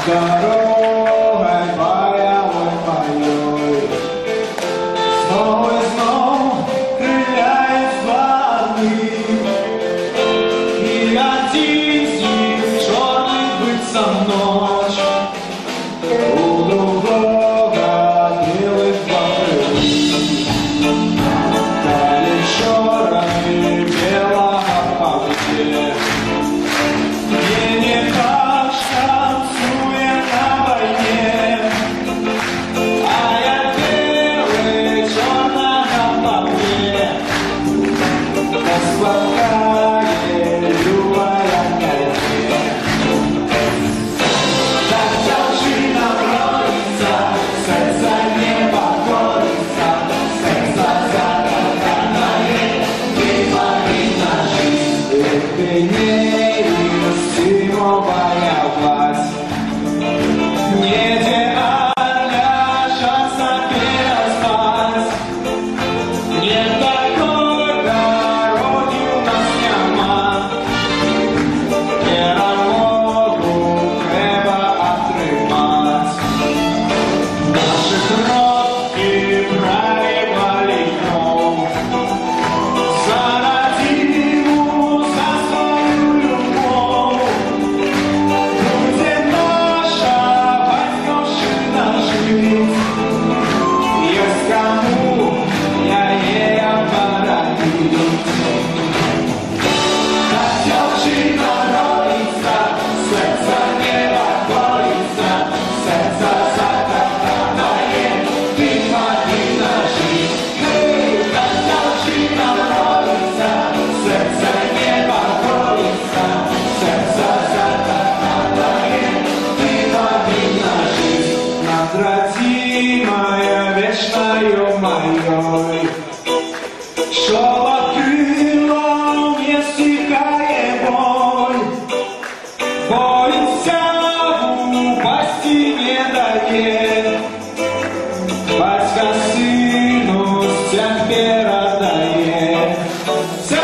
Дорогой боевой моей снова и снова крыляет волны, и один из них черный быть со ночь у другого белых покрывы. Дали черный белого по воде. Мне не кажется, на войне, а я белый, черного по мне, расплакает любая кайфе. Так толщина бродится, сердце не покорится, сердце закатанное, мимо жизнь, ты неистимо боялась. Родимая, вечною моей, шел от крылом, не стихая боль, боится упасти не дает, батька сыну стяг передает.